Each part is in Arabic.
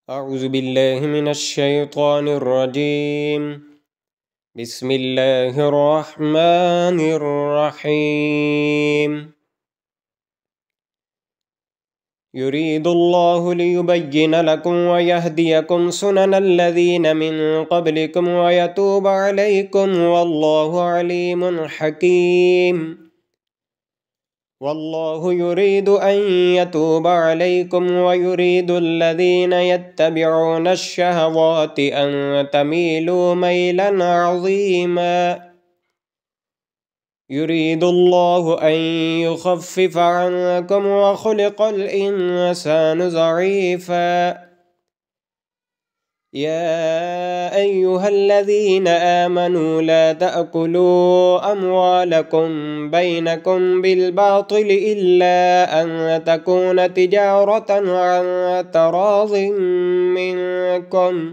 أعوذ بالله من الشيطان الرجيم. بسم الله الرحمن الرحيم. يريد الله ليبين لكم ويهديكم سنن الذين من قبلكم ويتوب عليكم والله عليم حكيم. والله يريد أن يتوب عليكم ويريد الذين يتبعون الشهوات أن تميلوا ميلا عظيما. يريد الله أن يخفف عنكم وخلق الإنسان ضعيفا. يا أيها الذين آمنوا لا تأكلوا أموالكم بينكم بالباطل إلا أن تكون تجارة عن تراض منكم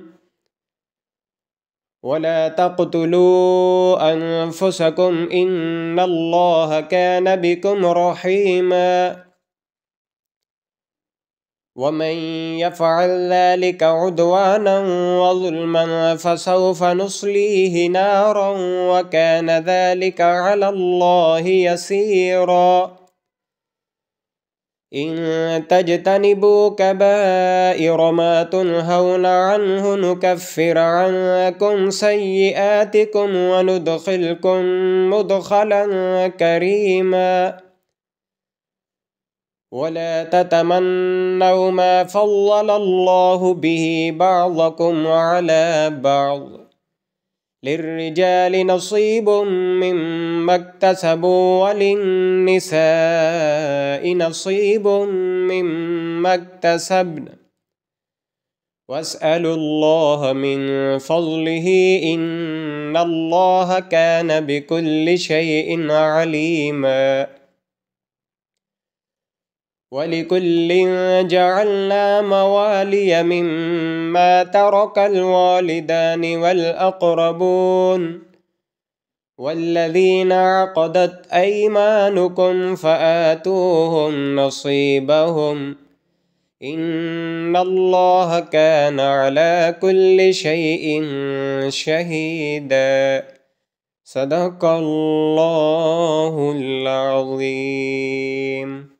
ولا تقتلوا أنفسكم إن الله كان بكم رحيما. ومن يفعل ذلك عدوانا وظلما فسوف نصليه نارا وكان ذلك على الله يسيرا. إن تجتنبوا كبائر ما تنهون عنه نكفر عنكم سيئاتكم وندخلكم مدخلا كريما. ولا تتمنوا ما فضل الله به بعضكم على بعض. للرجال نصيب مما اكتسبوا وللنساء نصيب مما اكتسبن واسألوا الله من فضله إن الله كان بكل شيء عليما. ولكل جعلنا موالي مما ترك الوالدان والأقربون والذين عقدت أيمانكم فآتوهم نصيبهم إن الله كان على كل شيء شهيدا. صدق الله العظيم.